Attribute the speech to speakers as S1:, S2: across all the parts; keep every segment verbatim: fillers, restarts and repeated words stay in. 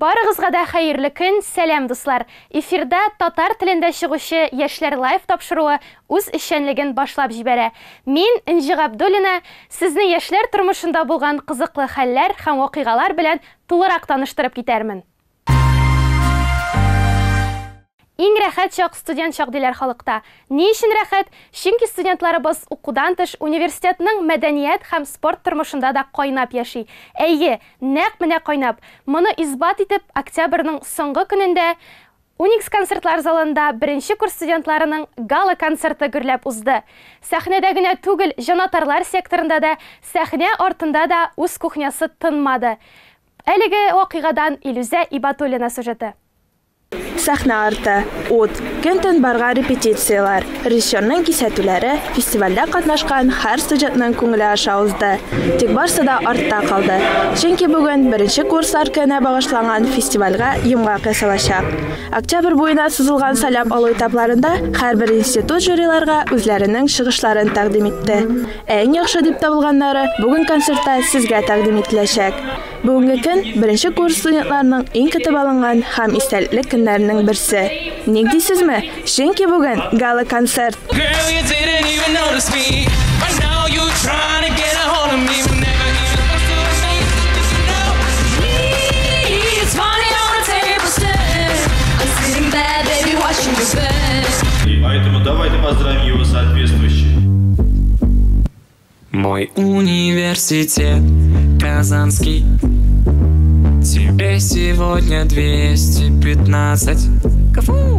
S1: Барыгызга да хәерле көн, сәлам дуслар. Эфирда татар телендә чыгучы Яшьләр лайв тапшыруы үз эшчәнлеген башлап җибәрә. Мин Инҗи Габдуллина сезне яшьләр тормышында булган кызыклы хәлләр һәм вакыйгалар белән тулырак таныштырып китәрмен. Иң рәхәт чак студент чак диләр халыкта. Ни өчен рәхәт? Чөнки студентларыбыз укудан тыш университетның мәдәният һәм спорт тормышында да кайнап яши. Әйе, нәкъ менә кайнап. Моны исбат итеп, октябрьнең соңгы көнендә Уникс концертлар залында беренче курс студентларының гала концерты гөрләп узды. Сәхнәдә генә түгел, җанатарлар секторында да, сәхнә артында да үз кухнясы тынмады. Әлеге вакыйгадан Илүзә Ибатуллина сюжеты.
S2: Сәхнә арты, ут, көн-төн барган репетициялар, режиссерның кисәтүләре, фестивальдә катнашкан һәр студентның күңеле аша узды. Тик барсы да артта калды. Чөнки бүген беренче курслар көненә багышланган фестивальгә йомгак ясалачак. Октябрь буена сузылган салам алу этапларында һәрбер институт жюриларга үзләренең чыгышларын тәкъдим итте. Әң яхшы дип табылганнары бүген концертта сезгә тәкъдим ителәчәк. Бүгенге көн беренче курс студентларының иң көтеп алынган һәм истәлекле көннәренең берсе. Ник дисезме? Чөнки бүген гала концерт.
S3: Поэтому давайте поздравим его соответствующе.
S4: Мой университет Казанский. Тебе сегодня двести пятнадцать. Кафу!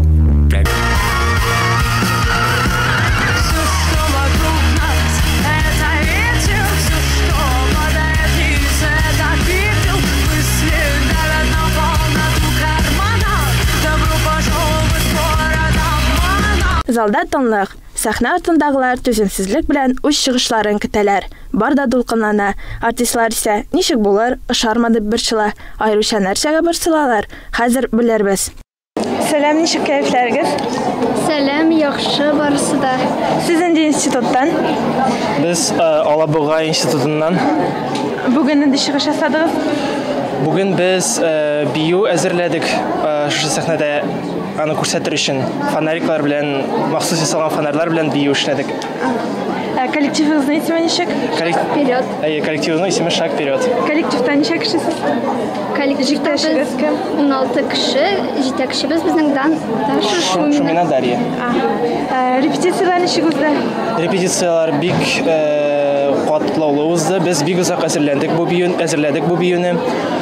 S2: Залда тынлык. Сәхнә артындагылар түземсезлек белән үз чыгышларын көтәләр. Бар да дулкынлана. Артистлар исә ничек булыр, ошармы дип борчыла. Аеруча нәрсәгә борчылалар? Хәзер белербез. Сәлам, ничек кәефләрегез?
S5: Сәлам, яхшы барысы да.
S2: Сез инде институттан?
S6: Без Алабуга институтыннан.
S2: Бүген инде чыгыш ясадыгыз?
S6: Бүген без бию әзерләдек. Шушы сәхнәдә аны күрсәтер өчен фонариклар белән, махсус ясалган фонарьлар белән бию эшләдек.
S2: Коллективыгызның исеме ничек?
S5: Вперед.
S6: Әйе, коллективның исеме Шаг вперед.
S2: Коллективта ничә кешесез?
S5: Коллективта ун алты кеше, җитәкчебез безнең дан
S6: Шумина Дарья.
S2: Репетициялар ничек узды?
S6: Репетициялар бик катлаулы узды. Без бик озак әзерләндек бу биюне, әзерләдек бу биюне.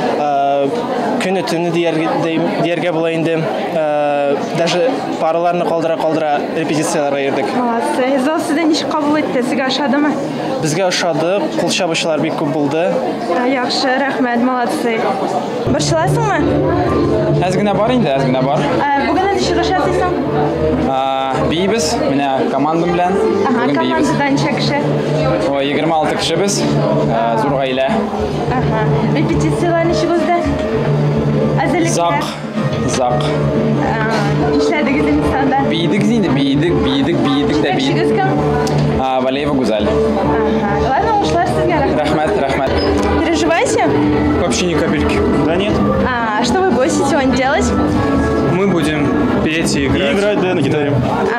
S6: Көне төне дияргә була инде. Даже параларны калдыра-калдыра репетицияларга йөрдек.
S2: Молодцы. Зал сездә ничек кабул итте? Сезгә ошадымы?
S6: Безгә ошады. Кул чабучылар бик күп булды.
S2: Яхшы, рәхмәт, молодцы. Борчыласыңмы?
S7: Әз генә бар инде, әз генә бар.
S2: Бүген нинди чыгыш ясыйсың?
S7: Биебез, менә командам белән.
S2: Бүген биебез. Командада ничә кеше?
S7: Ой, егерме алты кешебез. Зур гаилә.
S2: Репетициялар ничек узды?
S7: Зак. Зак.
S2: Эшләдегез инсанда?
S7: Биедек инде, биедек, биедек, биедек дә биедек.
S2: Кешегез кем?
S7: Валеева Гүзәл.
S2: Ладно, ушлар сезгә.
S7: Рәхмәт, рәхмәт.
S2: Переживаете?
S7: Вообще ни капельки.
S3: Да нет.
S2: А что вы будете сегодня делать?
S7: Мы будем петь и играть.
S3: И играть, да, на гитаре.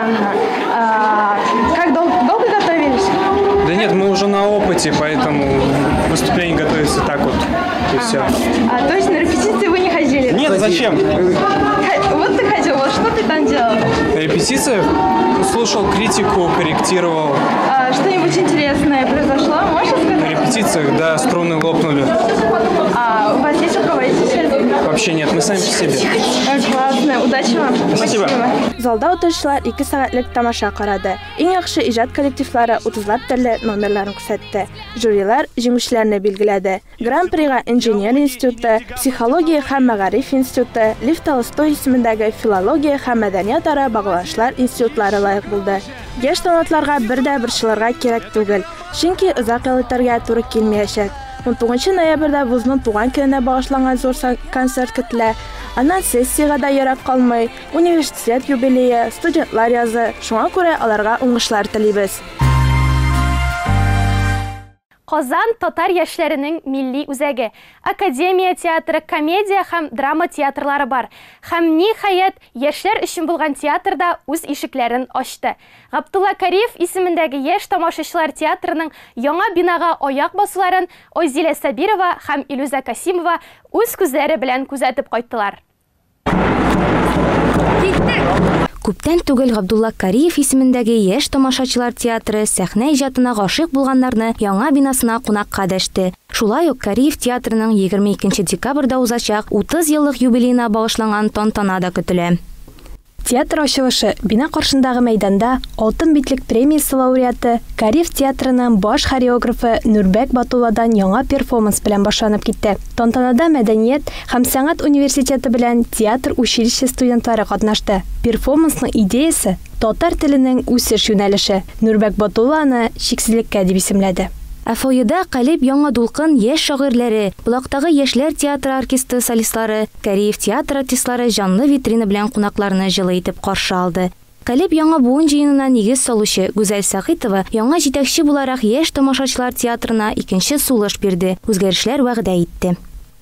S2: Ага. Как долго, долго готовились?
S7: Да нет, мы уже на опыте, поэтому выступление готовится так вот. И все.
S2: А, то есть на репетиции вы не ходили?
S3: Нет, зачем?
S2: Вот ты ходил, вот что ты там делал?
S7: На репетициях слушал критику, корректировал.
S2: А, что-нибудь интересное произошло, можешь сказать?
S7: На репетициях, да, струны лопнули.
S2: А у вас есть руководитель?
S7: Вообще нет, мы сами по себе.
S2: Классно, удачи вам.
S3: Спасибо.
S2: Залда утыручылар ике сәгатьлек тамаша карады. Иң яхшы иҗат коллективлары утызлап төрле номерларын күрсәтте. Жюрилар җиңүчеләрне билгеләде. Гран-прига инженер институты, психология һәм мәгариф институты, Лев Толстой исемендәге филология һәм мәдәният ара багланышлар институтлары лайык булды. Яшь талантларга бер дә борчылырга кирәк түгел, чөнки озак ел үтәргә туры килмәячәк. он тугызынчы ноябрьдә вузның туган көненә багышланган зур концерт көтелә. Аннан сессиягә дә ярап калмый, университет юбилее, студентлар язы. Шуңа күрә аларга уңышлар телибез.
S1: Казан татар яшьләренең милли үзәге. Академия театры, комедия һәм драма театрлары бар. Һәм ниһаять, яшьләр өчен булган театрда үз ишекләрен ачты. Габдулла Кариев исемендәге яшь тамашачылар театрының яңа бинага аяк басуларын Ойзилә Сабирова һәм Илүзә Касимова үз күзләре белән күзәтеп кайттылар.
S8: Күптән түгел Габдулла Кариев исемендәге яшь тамашачылар театры сәхнә иҗатына гашыйк булганнарны яңа бинасына кунакка дәште. Шулай ук Кариев театрының егерме икенче декабрьдә узачак утыз еллык юбилеена багышланган тантана да көтелә.
S2: Театр ачылышы бина каршындагы мәйданда Алтын битлек премиясе лауреаты Кариев театрының баш хореографы Нурбәк Батулладан яңа перформанс белән башланып китте. Тантанада Мәдәният һәм сәнгать университеты белән театр училище студентлары катнашты. Перформансның идеясе татар теленең үсеш юнәлеше. Нурбәк Батулланы шиксезлеккә дип исемләде.
S8: Ә фойеда Калиб яңа дулкын яшь шагыйрьләре, Булактагы яшьләр театры оркестры солистлары, Кариев театр артистлары жанлы витрина белән кунакларны җылы итеп каршы алды. Калиб яңа буын җыенына нигез салучы Гүзәл Сәгыйтова яңа җитәкче буларак яшь тамашачылар театрына икенче сулыш бирде, үзгәрешләр вәгъдә итте.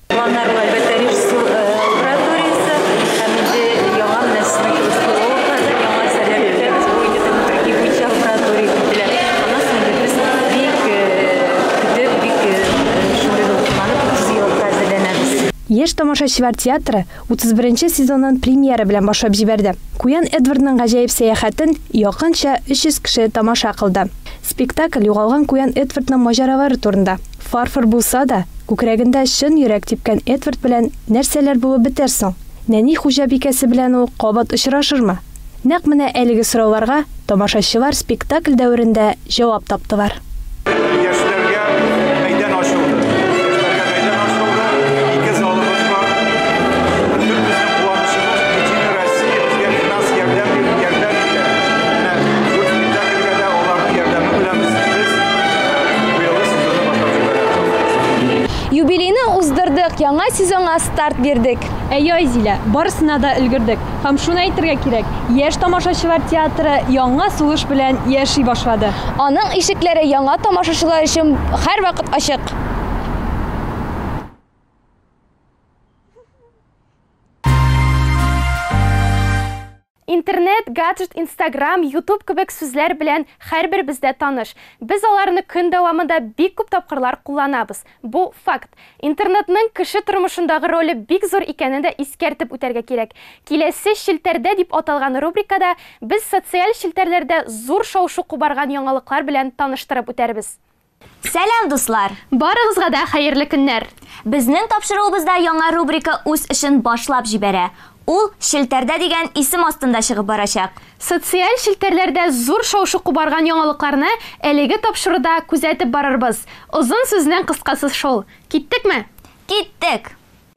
S2: Яшь тамашачылар театры утыз беренче сезонын премьера белән башлап җибәрде. Куян Эдвардның гаҗәеп сәяхәтен якынча өч йөз кеше тамаша кылды. Спектакль югалган Куян Эдвардның маҗаралары турында. Фарфор булса да, күкрәгендә чын йөрәк типкән Эдвард белән нәрсәләр булып бетәр соң? Нәни хуҗабикәсе белән ул кабат очрашырмы? Нәкъ менә әлеге сорауларга тамашачылар спектакль дәверендә җавап таптылар.
S9: Юбилейны уздырдык, яңа сезонга старт бирдек.
S10: Әйе, Айзилә, барысына да өлгердек. Һәм шуны әйтергә кирәк, яшь тамашачылар театры яңа сулыш белән яши башлады.
S9: Аның ишекләре яңа тамашачылар өчен һәрвакыт ачык.
S1: Интернет, гаджет, Инстаграм, Ютуб кебек сүзләр белән һәрбер бездә таныш. Без аларны көн дәвамында бик күп тапкырлар кулланабыз. Бу факт. Интернетның кеше тормышындагы роле бик зур икәнен дә искәртеп үтәргә кирәк. Киләсе шелтәрдә дип аталган рубрикада без социаль шелтәрләрдә зур шау-шу кубарган яңалыклар белән таныштырып үтәрбез.
S11: Сәлам, дуслар!
S1: Барыгызга да хәерле көннәр!
S11: Безнең тапшыруыбызда яңа рубрика үз эшен башлап җибәрә. Ул шелтәрдә дигән исем астында чыгып барачак.
S1: Социаль шелтәрләрдә зур шау-шу кубарган яңалыкларны әлеге тапшыруда күзәтеп барырбыз. Озын сүзнең кыскасы шул. Киттекме?
S11: Киттек!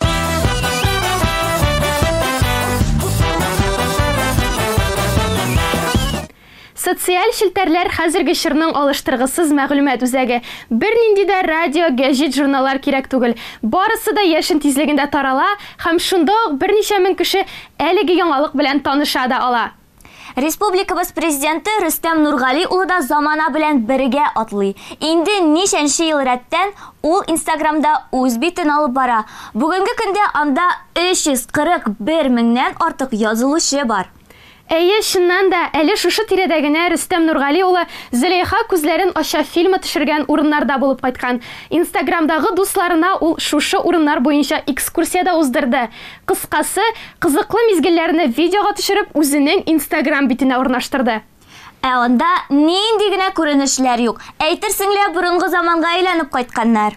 S1: Социаль шелтәрләр хәзерге чорның алыштыргысыз мәгълүмат үзәге. Бер нинди дә радио, гәҗит, журналлар кирәк түгел. Барысы да яшен тизлегендә тарала һәм шунда ук берничә мең кеше әлеге яңалык белән таныша да ала.
S11: Республикабыз президенты Рөстәм Нургали улы да замана белән бергә атлый. Инде ничәнче ел рәттән ул Инстаграмда үз битен алып бара. Бүгенге көндә анда өч йөз кырык бер меңнән артык язылучы бар.
S1: Әйе, шуннан да әле шушы тирәдә генә Рөстәм Нургали улы Зөләйха күзләрен ача фильмы төшергән урыннарда булып кайткан. Инстаграмдагы дусларына ул шушы урыннар буенча экскурсияда уздырды. Кыскасы, кызыклы мизгелләрне видеога төшереп, үзенең Инстаграм битенә урнаштырды.
S11: Ә анда нинди генә күренешләр юк. Әйтерсең лә борынгы заманга әйләнеп кайтканнар.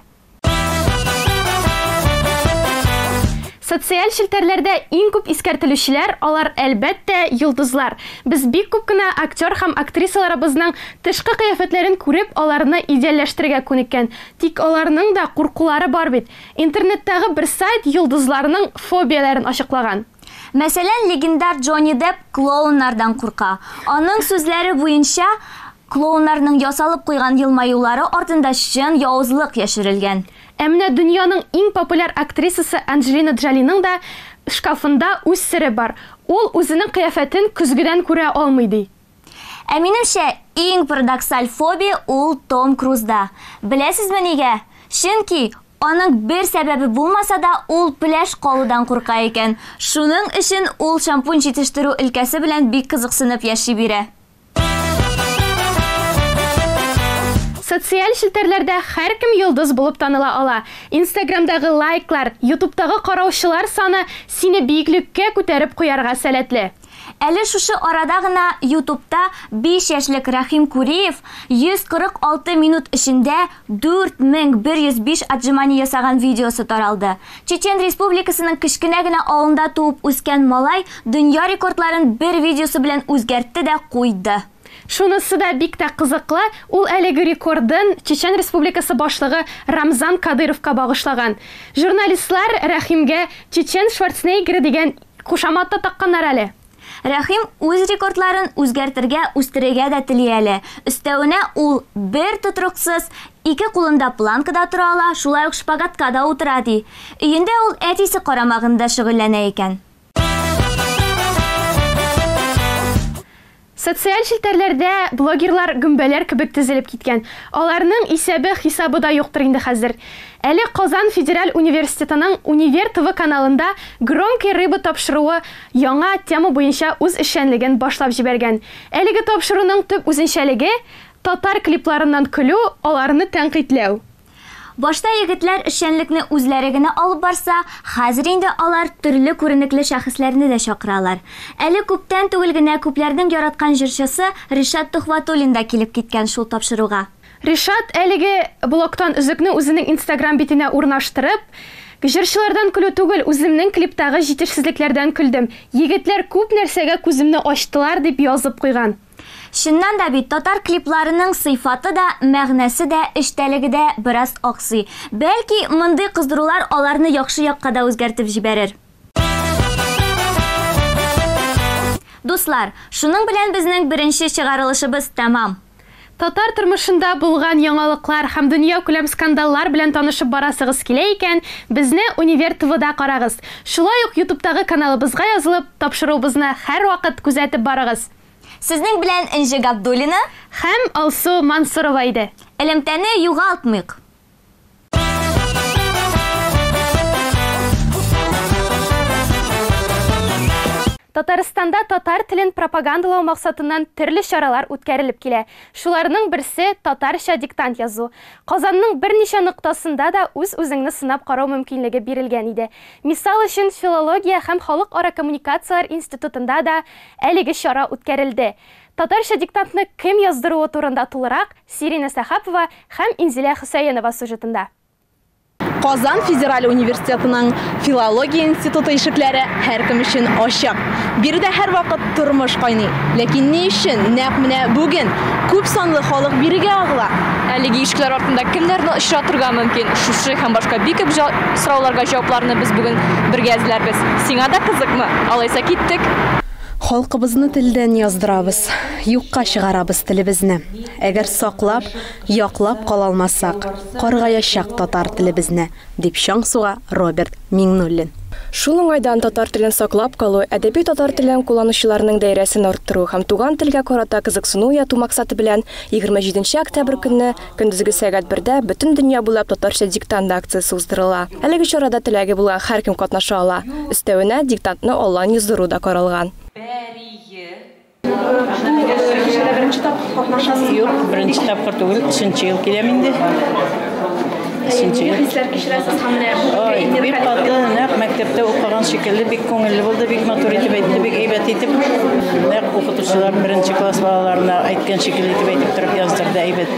S1: Социаль шелтәрләрдә иң күп искәртелүчеләр алар әлбәттә йолдызлар. Без бик күп кенә актер һәм актрисаларыбызның тышкы кыяфәтләрен күреп, аларны идеалләштерергә күнеккән. Тик аларның да куркулары бар бит. Интернеттагы бер сайт йолдызларның фобияләрен ачыклаган.
S11: Мәсәлән, легендар Джонни Депп клоуннардан курка. Аның сүзләре буенча, клоуннарның ясалып куйган елмаюлары артында чын явызлык яшерелгән.
S1: Ә менә дөньяның иң популяр актрисасы Анджелина Джолиның да шкафында үз сере бар. Ул үзенең кыяфәтен көзгедән күрә алмый ди.
S11: Ә минемчә, иң парадоксаль фобия ул Том Крузда. Беләсезме нигә? Чөнки аның бер сәбәбе булмаса да, ул пляж калудан курка икән. Шуның өчен ул шампунь җитештерү өлкәсе белән бик кызыксынып яши бирә.
S1: Социаль челтәрләрдә һәркем йолдыз булып таныла ала. Инстаграмдагы лайклар, ютубтагы караучылар саны сине биеклеккә күтәреп куярга сәләтле.
S11: Әле шушы арада гына ютубта биш яшьлек Рахим Куриев йөз кырык алты минут эчендә дүрт мең бер йөз биш отжимание ясаган видеосы таралды. Чечен Республикасының кечкенә генә авылында туып үскән малай дөнья рекордларын бер видеосы белән үзгәртте дә куйды.
S1: Шунысы да бик тә кызыклы, ул әлеге рекордын Чечен Республикасы башлыгы Рамзан Кадыровка багышлаган. Журналистлар Рахимгә Чечен Шварценеггер дигән кушаматты такканнар әле.
S11: Рахим үз рекордларын үзгәртергә, үстерергә дә тели әле. Өстәвенә ул бер тотрыксыз ике кулында планкада тора ала, шулай ук шпагатка да утыра ди. Өендә ул әтисе карамагында шөгыльләнә икән.
S1: Социаль челтәрләрдә блогерлар гөмбәләр кебек тезелеп киткән. Аларның исәбе хисабы да юктыр инде хәзер. Әле Казан Федераль университетының Универ ТВ каналында громкий рыба тапшыруы яңа тема буенча үз эшчәнлеген башлап җибәргән. Әлеге тапшыруның төп үзенчәлеге татар клипларыннан көлү, аларны тәнкыйтьләү.
S11: Башта егетләр эшчәнлекне үзләре генә алып барса, хәзер инде алар төрле күренекле шәхесләрне дә чакыралар. Әле күптән түгел генә күпләрнең яраткан җырчысы Ришат Тухватуллин да килеп киткән шул тапшыруга.
S1: Ришат әлеге блоктан үзекне үзенең Инстаграм битенә урнаштырып, җырчылардан көлү түгел, үземнең клиптагы җитешсезлекләрдән көлдем. Егетләр күп нәрсәгә күземне ачтылар дип язып куйган.
S11: Шуннан да бит татар клипларының сыйфаты да, мәгънәсе дә, эштәлеге дә бераз аксый. Бәлки, мондый кыздырулар аларны яхшы якка да үзгәртеп җибәрер. Дуслар, шуның белән безнең беренче чыгарылышыбыз тәмам.
S1: Татар тормышында булган яңалыклар һәм дөнья күләм скандаллар белән танышып барасыгыз килә икән, безне Универ ТВда карагыз. Шулай ук ютубтагы каналыбызга язылып, тапшыруыбызны һәрвакыт күзәтеп барыгыз.
S11: Сезнең белән Энҗе Габдуллина
S1: һәм Алсу Мансурова иде.
S11: Элемтәне югалтмыйк.
S1: Татарстанда татар телен пропагандалау максатыннан төрле чаралар үткәрелеп килә. Шуларның берсе татарча диктант язу. Казанның берничә ноктасында да үз-үзеңне сынап карау мөмкинлеге бирелгән иде. Мисал өчен, филология һәм халыкара коммуникациялар институтында да әлеге чара үткәрелде. Татарча диктантны кем яздыруы турында тулырак Сирина Сахапова һәм Инзилә Хөсәенова сюжетында.
S2: Казан Федераль университетының филология институты ишекләре һәркем өчен ачык. Биредә һәрвакыт тормыш кайный. Ләкин ни өчен нәкъ менә бүген күп санлы халык бирегә агыла?
S10: Әлеге ишекләр артында кемнәрне очратырга мөмкин? Шушы һәм башка бик күп сорауларга җавапларны без бүген бергә эзләрбез. Сиңа да кызыкмы? Алайса киттек.
S2: Халкыбызны телдән яздырабыз, юкка чыгарабыз телебезне. Әгәр саклап, яклап кала алмасак, каргаячак татар телебезне, дип чаң суга Роберт Миңнуллин.
S12: Шул уңайдан татар телен саклап калу, әдәби татар телен кулланучыларның даирәсен арттыру һәм туган телгә карата кызыксыну уяту максаты белән егерме җиденче октябрь көнне көндезге сәгать бердә бөтен дөнья буйлап татарча диктант акциясе уздырыла. Әлеге чарада теләге булган һәркем катнаша ала. Өстәвенә диктантны онлайн яздыру да каралган.
S13: Беренче тапкыр катнашасыз? Юк, беренче тапкыр түгел, өченче ел киләм инде. Өченче ел. Хисләр кичерәсез һәм менә бик каты, нәкъ мәктәптә укыган шикелле бик күңелле булды, бик матур итеп әйтте, бик әйбәт итеп. Нәкъ укытучылар беренче класс балаларына әйткән шикелле итеп әйтеп торып яздырды, әйбәт.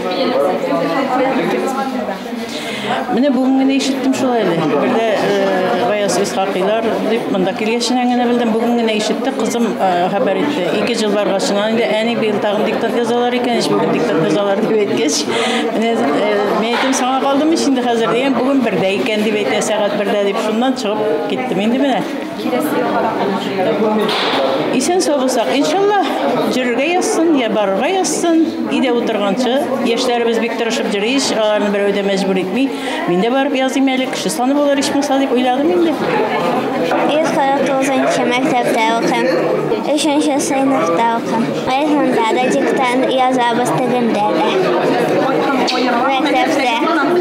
S13: Менә бүген генә ишеттем шулай әле. Бердә Гаяз Исхакыйлар дип монда килгәченә генә белдем, бүген генә ишетте, кызым хәбәр итте. Ике ел баргачыннан инде әни быел тагын диктант язалар икән, бүген диктант язалар дип әйткәч, менә мен әйтем, саңа калдым инде хәзер дигән, бүген бердә икән дип әйтә, сәгать бердә дип, шуннан чыгып киттем инде менә. Исен соғысақ, иншалла, жүрге яссын, я барырға яссын, иде отырғаншы, ешләріміз бек тұрышып жүрейш, ағарыны бір өйде мәжбүр етмей, мен де барып язым әлі, кіші саны болар ешмаса деп ойладым енді.
S14: Ес қырық тоғызыншы мектепте оқым, үшінші сыныпта оқым. Айсында да диктант язабыз тігінде де. Мектепте.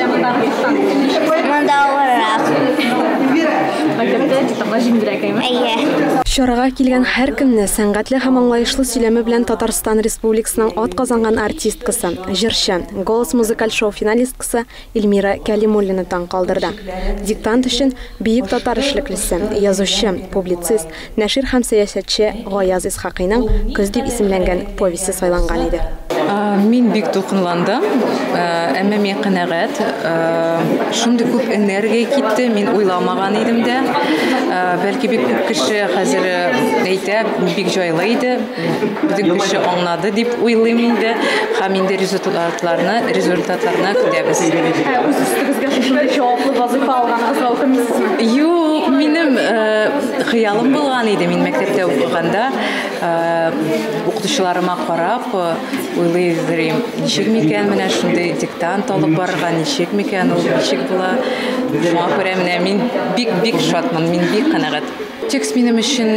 S14: Мұнда оларақ.
S12: Шараға келген һәр кемне сәнгатьле һәм аңлайышлы сөйләме белән Татарстан Республикасының атказанган артисткасы, җырчы, голос музыкаль шоу финалисткасы Эльмира Кәлимуллина таң калдырды. Диктант өчен биек татар эшлеклесе, язучы, публицист, нәшир һәм сәясәтче Гаяз Исхакыйның «Көз» дип исемләнгән повесте сайланган иде.
S15: Мин бик дулкынландым, әмма мен канәгать. Шундый күп энергия китте, мин уйламаган идем дә. Бәлки бик күп кеше хәзер әйтә, бик җайлы иде. Бөтен кеше аңлады дип уйлыйм инде. Һәм инде результатларны, результатларны көтәбез.
S10: Үз үстегезгә шундый җаваплы вазифа алганыгызга үкенмисезме?
S15: Юк, минем хыялым булган иде. Мин мәктәптә укыганда укытучыларыма карап уйлыйм, ничек микән менә шундый диктант алып барырга, ничек микән ул, ничек була. Моңа күрә менә мин бик-бик шатмын, мин бик канәгать. Текст минем өчен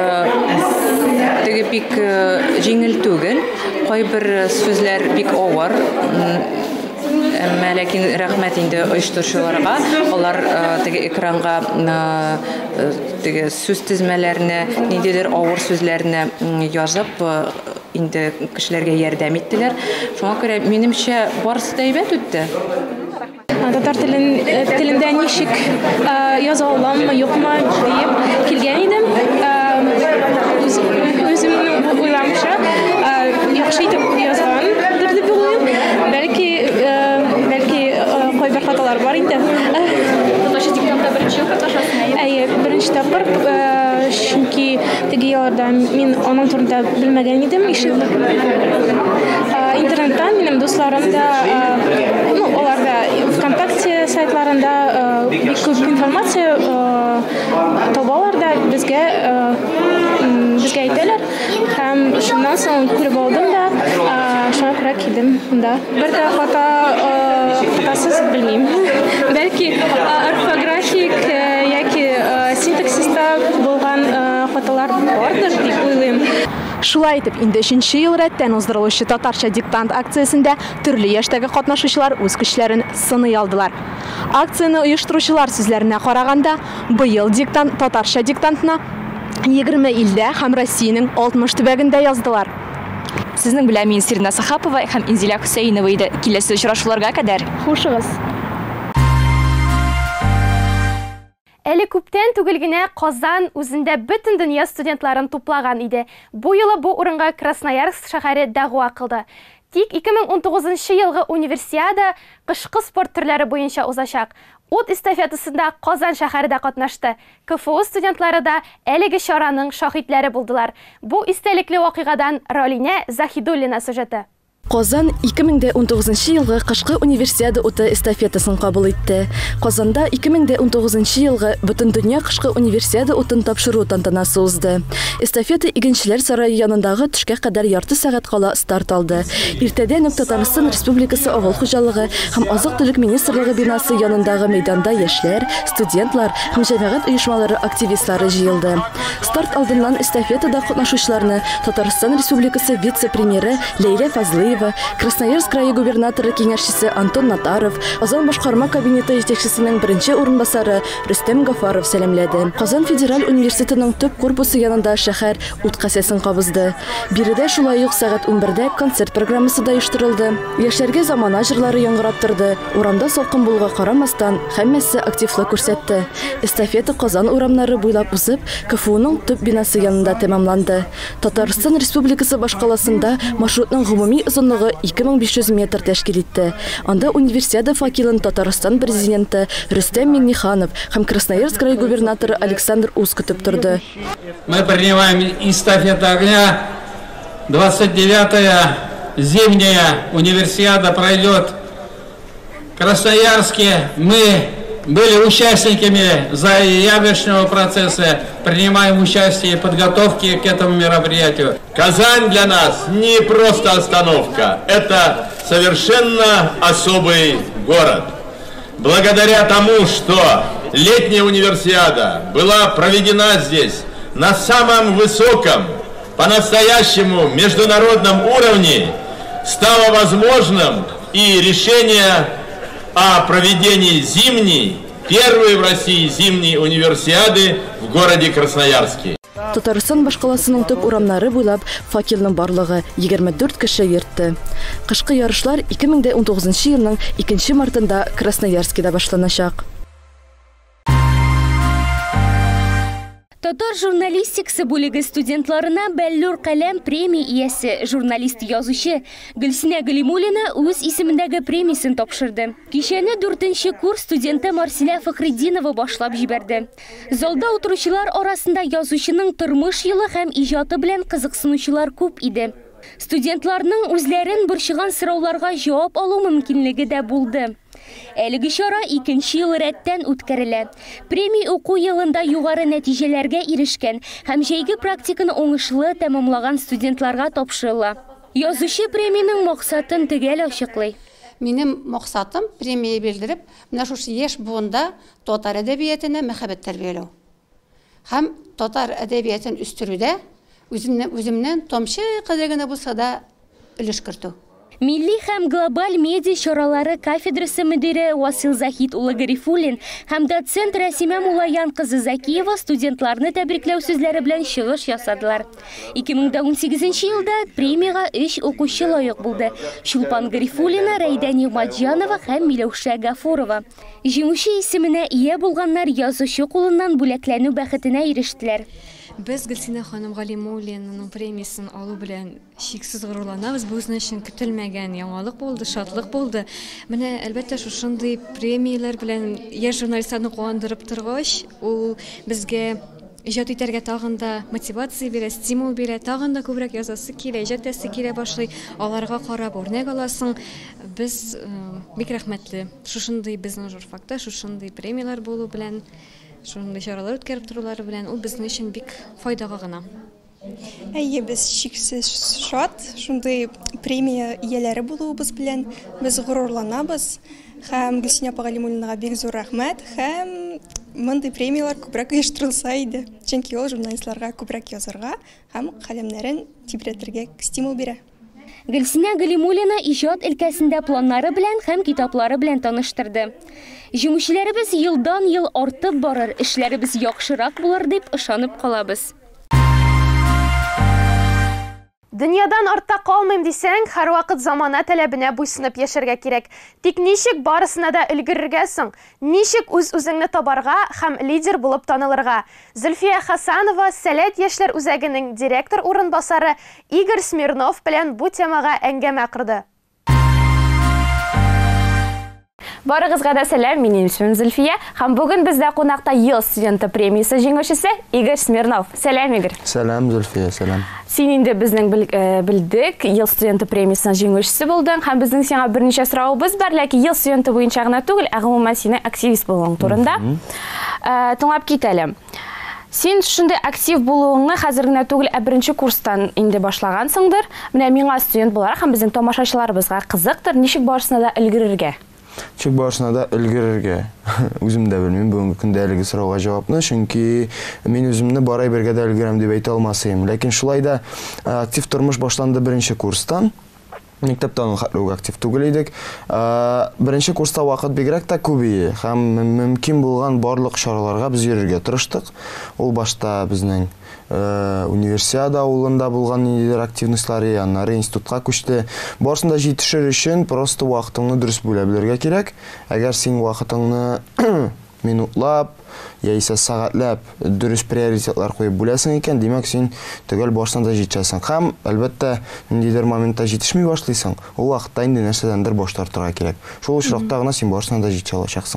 S15: теге бик җиңел түгел, кайбер сүзләр бик авыр. Әмма ләкин рәхмәт инде оештыручыларга, алар теге экранга теге сүз тизмәләрне, ниндидер авыр сүзләрне язып инде кешеләргә ярдәм иттеләр. Шуңа күрә минемчә барысы да әйбәт үтте.
S2: Татар телендә ничек яза аламмы, юкмы дип килгән идем. Үземнең уйламча яхшы итеп язган дип уйлыйм. Бәлки бәлки кайбер хаталар бар инде.
S10: Татарча диктантта беренче катнашасызмы?
S2: Әйе, беренче тапкыр, чөнки теге елларда мин аның турында белмәгән идем, ишетмәгән. Интернеттан минем дусларым да, ну, алар да ВКонтакте сайтларында бик күп информация табалар да безгә безгә әйтәләр. Һәм шуннан соң күреп алдым да, шуңа күрә килдем монда. Бер дә хата хатасыз белмим. Бәлки орфографик яки синтаксиста булган хаталар бардыр дип уйлыйм.
S12: Шулай итеп, инде өченче ел рәттән уздырылучы татарча диктант акциясендә төрле яшьтәге катнашучылар үз көчләрен сыный алдылар. Акцияны оештыручылар сүзләренә караганда, быел диктант татарча диктантына егерме илдә һәм Россиянең алтмыш төбәгендә яздылар.
S10: Сезнең белән мин Сирина Сахапова һәм Инзилә Хөсәйнова иде. Киләсе очрашуларга кадәр.
S2: Хушыгыз.
S1: Әле күптән түгел генә Казан үзендә бөтен дөнья студентларын туплаган иде. Бу юлы бу урынга Красноярск шәһәре дәгъва кылды. Тик ике мең унтугызынчы елгы универсиада кышкы спорт төрләре буенча узачак. Ут эстафетасында Казан шәһәре дә катнашты. КФУ студентлары да әлеге чараның шаһитләре булдылар. Бу истәлекле вакыйгадан Ролинә Захидуллина сюжеты.
S12: Казан ике мең унтугызынчы елгы кышкы универсиада уты эстафетасын кабул итте. Казанда ике мең унтугызынчы елгы бөтен дөнья кышкы универсиада утын тапшыру тантанасы узды. Эстафета Игенчеләр сарае янындагы төшкә кадәр ярты сәгать кала старт алды. Иртәдән үк Татарстан Республикасы авыл хуҗалыгы һәм азык-төлек министрлыгы бинасы янындагы мәйданда яшьләр, студентлар һәм җәмәгать оешмалары активистлары җыелды. Старт алдыннан эстафетада катнашучыларны Татарстан Республикасы вице-премьеры Ләйлә Фазлыева, Красноярск крае губернаторы киңәшчесе Антон Натаров, Казан башкарма кабинеты җитәкчесенең беренче урынбасары Рөстәм Гафаров сәламләде. Казан федераль университетының төп корпусы янында шәһәр ут касәсен кабызды. Биредә шулай ук сәгать унбердә концерт программасы да оештырылды. Яшьләргә замана җырлары яңгырап торды. Урамда салкын булуга карамастан, һәммәсе активлык күрсәтте. Эстафета Казан урамнары буйлап узып, КФУның төп бинасы янында тәмамланды. Татарстан Республикасы башкаласында маршрутның гомуми озынлыгы ике мең биш йөз метр тәшкил итте. Анда универсиада факелын Татарстан президенты Рөстәм Миңнеханов һәм Красноярск крае губернаторы Александр Ус көтеп торды.
S16: Мы принимаем эстафету огня. двадцать девятая зимняя универсиада пройдет в Красноярске. Мы были участниками заявочного процесса, принимаем участие в подготовке к этому мероприятию. Казань для нас не просто остановка, это совершенно особый город. Благодаря тому, что летняя универсиада была проведена здесь на самом высоком, по-настоящему международном уровне, стало возможным и решение о проведении зимней, первой в России зимней универсиады в городе Красноярске.
S12: Татарстан башкаласының төп урамнары буйлап факелның барлыгы егерме дүрт кеше йөртте. Кышкы ярышлар ике мең дә унтугызынчы елның икенче мартында Красноярскида башланачак.
S17: Татар журналистикасы бүлеге студентларына Бәллүр каләм премия иясе журналист-язучы Гөлсинә Галимуллина үз исемендәге премиясын тапшырды. Кичәне дүртенче курс студенты Марсилә Фәхретдинова башлап җибәрде. Залда утыручылар арасында язучының тормыш елы һәм иҗаты белән кызыксынучылар күп иде. Студентларның үзләрен борчыган сорауларга җавап алу мөмкинлеге дә булды. Әлеге чара икенче ел рәттән үткәрелә. Премия уку елында югары нәтиҗәләргә ирешкән һәм җәйге практиканы уңышлы тәмамлаган студентларга тапшырыла. Язучы премияның максатын төгәл ачыклый.
S18: Минем максатым премия белдереп, менә шушы яшь буында татар әдәбиятына мәхәббәт тәрбияләү. Һәм татар әдәбиятын үстерүдә үземнән тамчы кадәр генә булса да өлеш кертү.
S17: Милли һәм глобаль медиа чаралары кафедрасы мөдире Васил Захит улы Гарифуллин һәм доцент Рәсимә Мулаян кызы Закиева студентларны тәбрикләү сүзләре белән чыгыш ясадылар. ике мең дә унсигезенче елда премияга өч укучы лаек булды. Чулпан Гарифуллина, Рәйдә Нигъмәтҗанова һәм Миләүшә Гафурова. Җиңүче исеменә ия булганнар язучы кулыннан бүләкләнү бәхетенә ирештеләр.
S19: Без Гөлсинә ханым Галимуллинаның премиясын алу белән шиксез горурланабыз. Бу безнең өчен көтелмәгән яңалык булды, шатлык булды. Менә әлбәттә шушындый премияләр белән яшь журналистларны куандырып торгач, ул безгә иҗат итәргә тагын да мотивация бирә, стимул бирә, тагын да күбрәк язасы килә, иҗат итәсе килә башлый. Аларга карап үрнәк аласың. Без бик рәхмәтле. Шушындый безнең журфакта шушындый премияләр булу белән, шундай чаралар үткәреп торулары белән ул безнең өчен бик файдага гына.
S20: Әйе, без шиксез шат, шундай премия ияләре булуыбыз белән без горурланабыз. Һәм Гөлсинә Галимуллинага бик зур рәхмәт, һәм мондай премиялар күбрәк оештырылса иде. Чөнки ул журналистларга күбрәк язарга һәм каләмнәрен тибрәтергә стимул бирә.
S17: Гөлсинә Галимуллина иҗат өлкәсендә планнары белән һәм китаплары белән таныштырды. Җиңүчеләребез елдан-ел артып барыр, эшләребез яхшырак булыр дип ышанып калабыз.
S1: Дөньядан артта калмыйм дисәң, һәр вакыт замана таләбенә буйсынып яшәргә кирәк. Тик ничек барысына да өлгерергә соң? Ничек үз-үзеңне табарга һәм лидер булып танылырга? Зөлфия Хасанова Сәләт яшьләр үзәгенең директор урынбасары Игорь Смирнов белән бу темага әңгәмә кырды. Барыгызга да сәлам, минем исемем Зөлфия, һәм бүген бездә кунакта ел студенты премиясе җиңүчесе Игорь Смирнов. Сәлам, Игорь.
S21: Сәлам, Зөлфия, сәлам.
S1: Син инде безнең белдек, ел студенты премиясының җиңүчесе булдың, һәм безнең сиңа берничә сораубыз бар, ләкин ел студенты буенча гына түгел, ә гомумән сине активист булуың турында. Тыңлап китәлем. Син шундый актив булуыңны хәзер генә түгел, ә беренче курстан инде башлагансыңдыр. Менә миңа студент буларак һәм безнең тамашачыларыбызга кызыктыр, ничек барысына да өлгерергә?
S21: Чек барышына да өлгерергә. Үзем дә белмим, бүгенге көндә әлеге сорауга җавапны, чөнки мин үземне барай бергә дә өлгерәм дип әйтә алмасам. Ләкин шулай да актив тормыш башланды беренче курстан. Мәктәптә ул актив түгел идек. Беренче курста вакыт бигрәк тә күбие һәм мөмкин булган барлык чараларга без йөрергә тырыштык. Ул башта безнең универсиада авылында булган ниндидер активностьлары, аннары институтка күчте. Барысында җитешер өчен просто вакытыңны дөрес бүлә белергә кирәк. Әгәр син вакытыңны минутлап, яисә сәгатьләп дөрес приоритетлар куеп бүләсең икән, димәк син төгәл барсаң да җитәсең. Һәм әлбәттә ниндидер моментта җитешми башлыйсың, ул вакытта инде нәрсәдәндер баш тартырга кирәк. Шул очракта гына син барсаң да җитә алачаксың.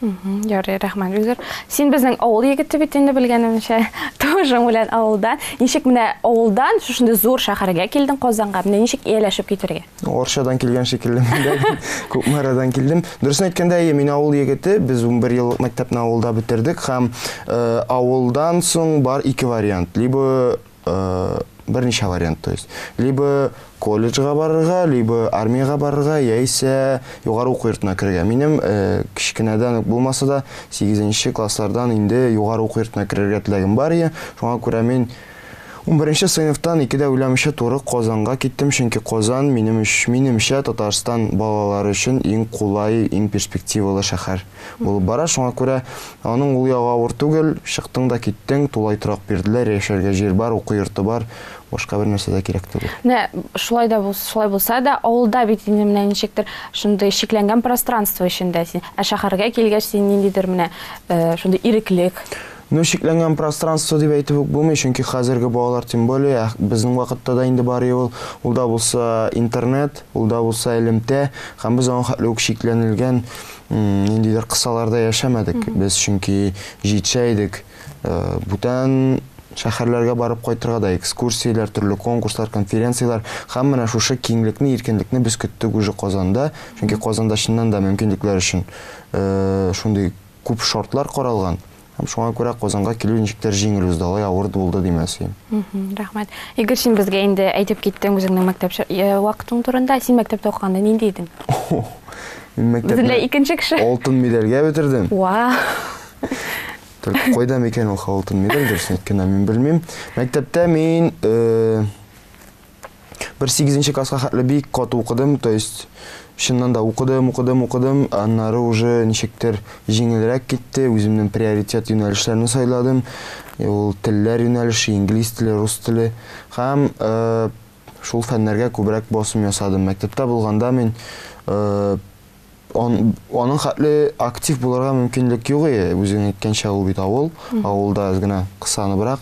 S1: Ярый, рәхмәт Гөлзәр. Син безнең авыл егете бит инде белгәнемчә, тоже белән авылдан. Ничек менә авылдан шушында зур шәһәргә килдең Казанга? Менә ничек ияләшеп китергә?
S21: Оршадан килгән шикелле инде. Күпмәрадан килдем. Дөресен әйткәндә, мин авыл егете, без унбер ел мәктәпне авылда бетердек һәм авылдан соң бар ике вариант. Либо берничә вариант, то есть либо колледжга барырга, либо армияга барырга, яисә югары уку йортына керергә. Минем кичкенәдән булмаса да сигезенче класслардан инде югары уку йортына керергә теләгем бар иде. Шуңа күрә мин унберенче сыйныфтан икедә уйламыйча туры Казанга киттем, чөнки Казан минем минемчә Татарстан балалары өчен иң кулай, иң перспективалы шәһәр булып бара. Шуңа күрә аның ул ягы авыр түгел, чыктың да киттең, тулай торак бирделәр, яшәргә җир бар, уку йорты бар. Башка бер нәрсә дә кирәк түгел.
S1: Нә, шулай да булса, шулай булса да, авылда бит инде менә ничектер шундый шикләнгән пространство эчендә син. Ә шәһәргә килгәч син ниндидер менә шундый иреклек.
S21: Ну, шикләнгән пространство дип әйтеп үк булмый, чөнки хәзерге балалар тем более безнең вакытта да инде бар ул, ул да булса интернет, ул да булса элемтә, һәм без аңа хәтле үк шикләнелгән ниндидер кысаларда яшәмәдек. Без чөнки җитшә идек. Бүтән шәһәрләргә барып кайтырга да экскурсияләр, төрле конкурслар, конференциялар, һәм менә шушы киңлекне, иркенлекне без көттек уже Казанда, чөнки Казанда чыннан да мөмкинлекләр өчен шундый күп шартлар каралган. Һәм шуңа күрә Казанга килү ничектер җиңел узды, алай авыр булды димәсем.
S1: Рәхмәт. Игорь, син безгә инде әйтеп киттең үзеңнең мәктәп вакытың турында. Син мәктәптә укыганда нинди идең?
S21: Мин мәктәптә
S1: икенче кеше.
S21: Алтын медальгә бетердем.
S1: Вау.
S21: Только кайда микән ул алтын медаль дөресен әйткәндә мин белмим. Мәктәптә мин бер сигезенче класска хәтле бик каты укыдым, то есть шуннан да укыдым, укыдым, укыдым, аннары уже ничектер җиңелрәк китте, үземнең приоритет юнәлешләрне сайладым. Ул телләр юнәлеше, инглиз теле, рус теле һәм шул фәннәргә күбрәк басым ясадым. Мәктәптә булганда мин аның хәтле актив булырга мөмкинлек юк иде. Үзең әйткәнчә ул бит авыл, авылда аз гына кысаныбрак.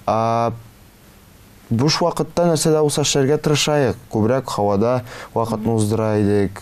S21: Буш вакытта нәрсә дә булса эшләргә тырышайык. Күбрәк һавада вакытны уздыра идек.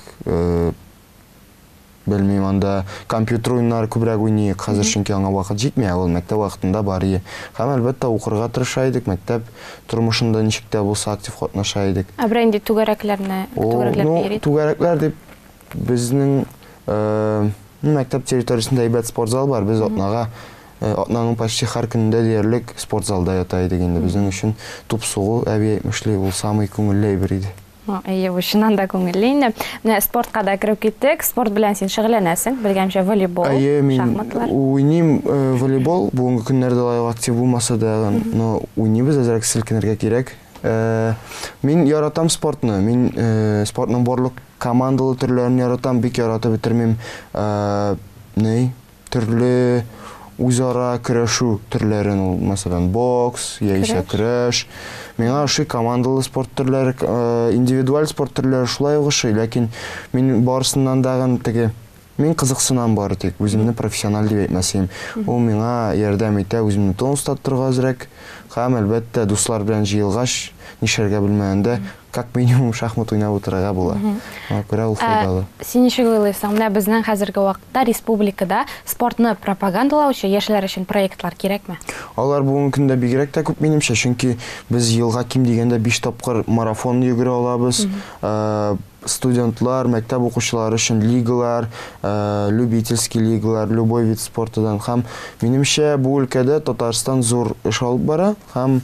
S21: Белмим, анда компьютер уеннары күбрәк уйныйк. Хәзер чөнки аңа вакыт җитмәй, ул мәктәп вакытында бар иде. Һәм әлбәттә укырга тырыша идек, мәктәп тормышында ничек тә булса актив катнаша идек.
S1: Ә бренди түгәрәкләрне, түгәрәкләр бирик.
S21: Түгәрәкләр дип безнең мәктәп территориясендә әйбәт спортзал бар. Без атнага Атнаның почти һәр көндә диярлек спортзалда ята идек инде. Безнең өчен туп сугу әби әйтмешли, ул самый күңелле бер иде.
S1: Әйе, бу чыннан да күңелле инде. Менә спортка да кереп киттек. Спорт белән син шөгыльләнәсең. Белгәнчә волейбол, шахматлар.
S21: Уйныйм волейбол. Бүгенге көннәрдә алай актив булмаса да, но уйныйбыз, әзрәк селкенергә кирәк. Мин яратам спортны. Мин спортның барлык командалы төрләрен яратам, бик яратып бетермим. Ней? Төрле үзара көрәшү төрләрен, мәсәлән, бокс, яисә көрәш. Миңа ошый командалы спорт төрләре, индивидуаль спорт төрләре шулай ошый, ләкин мин барысыннан дагы теге мин кызыксынам бары тик, үземне профессиональ дип әйтмәсем. Ул миңа ярдәм итә, үземне тон устаттырга әзрәк, һәм әлбәттә дуслар белән җыелгач, нишәргә белмәгәндә, как минимум шахмат уйнап утырырга була. Күрә ул файдалы.
S1: Син ничек уйлыйсың? Менә безнең хәзерге вакытта республикада спортны пропагандалаучы яшьләр өчен проектлар кирәкме?
S21: Алар бүгенге көндә бигрәк тә күп минемчә, чөнки без елга ким дигәндә биш тапкыр марафон йөгерә алабыз. Студентлар, мәктәп укучылары өчен лигалар, любительский лигалар, любой вид спортыдан һәм минемчә бу өлкәдә Татарстан зур эш алып бара һәм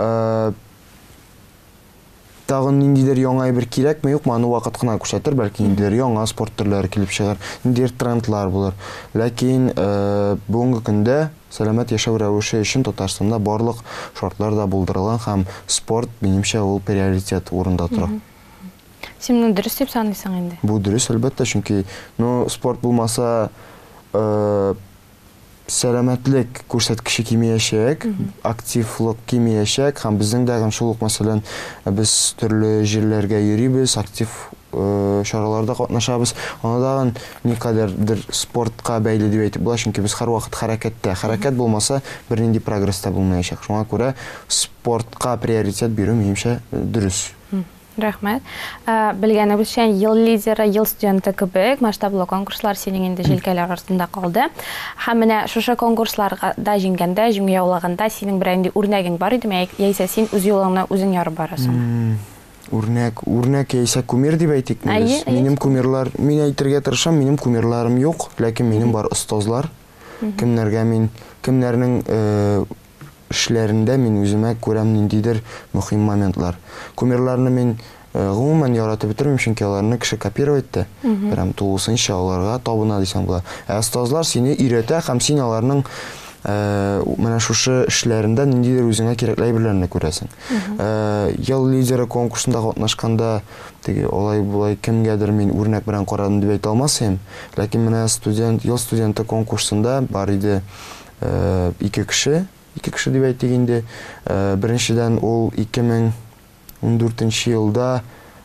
S21: тагын ниндидер яңа бер кирәкме, юкмы, аны вакыт кына күрсәтер, бәлки ниндидер яңа спорт төрләре килеп чыгар, ниндидер трендлар булыр. Ләкин бүгенге көндә сәламәт яшәү рәвеше өчен Татарстанда барлык шартлар да булдырылган һәм спорт минемчә ул приоритет урында тора.
S1: Син дөрес дип саныйсың инде?
S21: Бу дөрес, әлбәттә, чөнки спорт булмаса сәламәтлек күрсәткече кимәячәк, активлык кимәячәк һәм безнең дә шул ук, мәсәлән, без төрле җирләргә йөрибез, актив чараларда катнашабыз. Анда никадәрдер спортка бәйле дип әйтеп була, чөнки без һәрвакыт хәрәкәттә. Хәрәкәт булмаса, бернинди прогресс та булмаячак. Шуңа күрә спортка приоритет бирү минемчә дөрес.
S1: Рәхмәт. Белгәнебезчә, ел лидеры, ел студенты кебек масштаблы конкурслар синең инде җилкәләр артында калды. Һәм менә шушы конкурсларга да җиңгәндә, җиңү яулаганда синең бер инде үрнәгең бар идеме, яисә син үз юлыңны үзең ярып барасың?
S21: Үрнәк, үрнәк яисә кумир дип әйтик. Минем кумирлар, мин әйтергә тырышам, минем кумирларым юк, ләкин минем бар остазлар. Кемнәргә мин, кемнәрнең эшләрендә мин үземә күрәм ниндидер мөһим моментлар. Кумирларны мин гомумән яратып бетермим, чөнки аларны кеше копировать итә. Прям тулысынча аларга табына дисәң була. Ә остазлар сине өйрәтә һәм син аларның менә шушы эшләрендә ниндидер үзеңә кирәкле әйберләрне күрәсең. Ел лидеры конкурсында катнашканда теге олай булай кемгәдер мин үрнәк белән карадым дип әйтә алмасам, ләкин менә студент, ел студенты конкурсында бар иде ике кеше, ике кеше дип әйтик инде. Беренчедән ул ике мең ундүртенче елда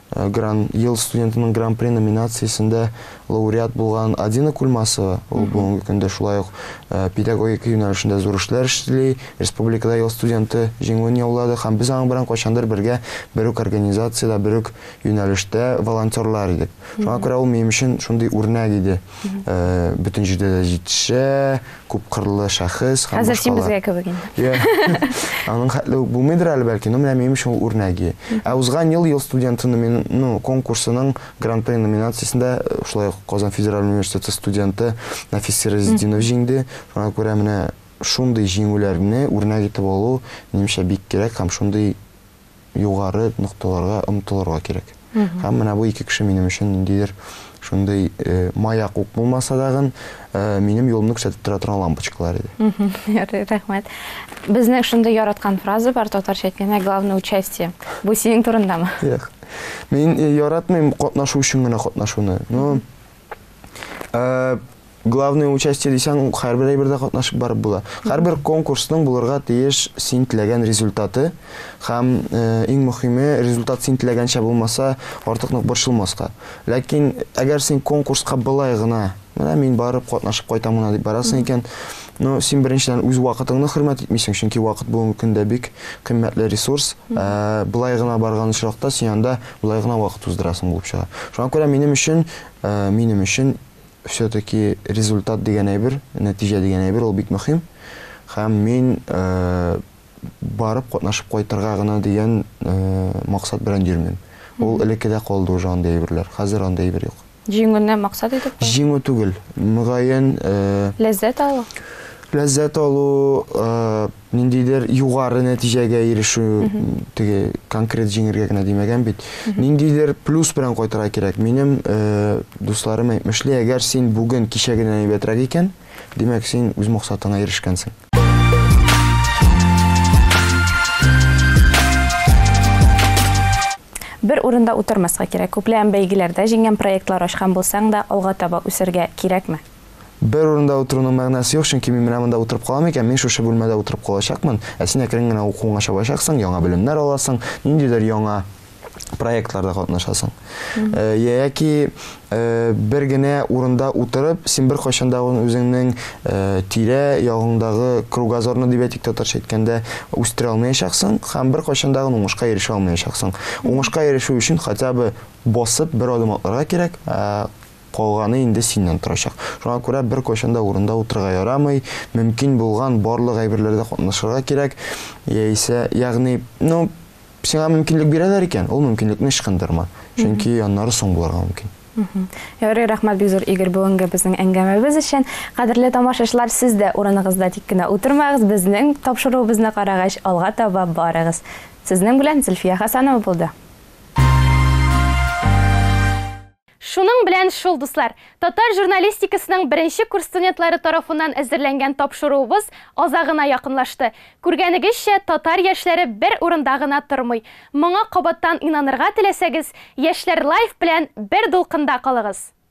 S21: ел студентының гран-при номинациясында лауреат булган Адина Кульмасова. Ул бүгенге көндә шулай ук педагогика юнәлешендә зур эшләр эшли, республикада ел студенты җиңүен яулады һәм без аның белән кайчандыр бергә бер үк организациядә, бер үк юнәлештә волонтерлар идек. Шуңа күрә ул минем өчен шундый үрнәк иде. Бөтен җирдә дә җитешә, күп кырлы шәхес һәм
S1: хәзер син безгә кебек инде.
S21: Аның хәтле булмыйдыр әле бәлки, но менә минем өчен ул үрнәк. Ә узган ел ел студентының мен ну конкурсының гран-при номинациясендә шулай Казан федераль университеты студенты Нафис Сираздинов җиңде. Шуңа күрә менә шундый җиңүләрне үрнәк итеп алу минемчә бик кирәк һәм шундый югары нокталарга омтылырга кирәк. Һәм менә бу ике кеше минем өчен ниндидер шундый маяк ук булмаса дагы минем юлымны күрсәтеп тора торган лампочкалар иде.
S1: Рәхмәт. Безнең шундый яраткан фраза бар татарча әйткәндә, главное участие. Бу синең турындамы?
S21: Юк. Мин яратмыйм катнашу өчен генә катнашуны. Ну главное участие дисәң, һәрбер әйбердә катнашып барып була. Һәрбер конкурсның булырга тиеш син теләгән результаты һәм иң мөһиме результат син теләгәнчә булмаса, артык нык борчылмаска. Ләкин әгәр син конкурска былай гына, менә мин барып катнашып кайтам гына дип барасың икән, ну син беренчедән үз вакытыңны хөрмәт итмисең, чөнки вакыт бүгенге көндә бик кыйммәтле ресурс. Былай гына барган очракта син анда былай гына вакыт уздырасың булып чыга. Шуңа күрә минем өчен, минем өчен все-таки результат дигән әйбер, нәтиҗә дигән әйбер ул бик мөһим. Һәм мин барып катнашып кайтырга гына дигән максат белән йөрмим. Ул элеккедә калды уже андай әйберләр. Хәзер андай әйбер юк.
S1: Җиңүне максат итеп?
S21: Җиңү түгел. Мөгаен
S1: ләззәт алу.
S21: Ләззәт алу, ниндидер югары нәтиҗәгә ирешү, теге конкрет җиңергә генә димәгән бит. Ниндидер плюс белән кайтырга кирәк. Минем дусларым әйтмешли, әгәр син бүген кичәгенән әйбәтрәк икән, димәк син үз максатыңа ирешкәнсең.
S1: Бер урында утырмаска кирәк. Күпләгән бәйгеләрдә җиңгән проектлар ачкан булсаң да, алга таба үсәргә кирәкме?
S21: Бер урында утыруның мәгънәсе юк, чөнки мин менә монда утырып калам икән, мин шушы бүлмәдә утырып калачакмын. Ә син әкрен генә укуыңа чабачаксың, яңа белемнәр аласың, ниндидер яңа проектларда катнашасың. Яки бер генә урында утырып, син бер кайчанда үзеңнең тирә ягыңдагы кругозорны дип әйтик татарча әйткәндә үстерә алмаячаксың, һәм бер кайчанда уңышка ирешә алмаячаксың. Уңышка ирешү өчен хотя бы басып бер адым атларга кирәк. Калганы инде синнән торачак. Шуңа күрә бер кайчанда урында утырга ярамый, мөмкин булган барлык әйберләрдә катнашырга кирәк. Яисә, ягъни, ну, сиңа мөмкинлек бирәләр икән, ул мөмкинлекне ычкындырма. Чөнки аннары соң булырга мөмкин.
S1: Ярый, рәхмәт бик зур Игорь бүгенге безнең әңгәмәбез өчен. Кадерле тамашачылар, сез дә урыныгызда тик кенә утырмагыз, безнең тапшыруыбызны карагач, алга таба барыгыз. Сезнең белән Зөлфия Хасанова булды. Шуның белән шул, дуслар, татар журналистикасының беренче курс студентлары тарафыннан әзерләнгән тапшыруыбыз азагына якынлашты. Күргәнегезчә, татар яшьләре бер урында гына тормый. Моңа кабаттан инанырга теләсәгез, Яшьләр лайф белән бер дулкында калыгыз.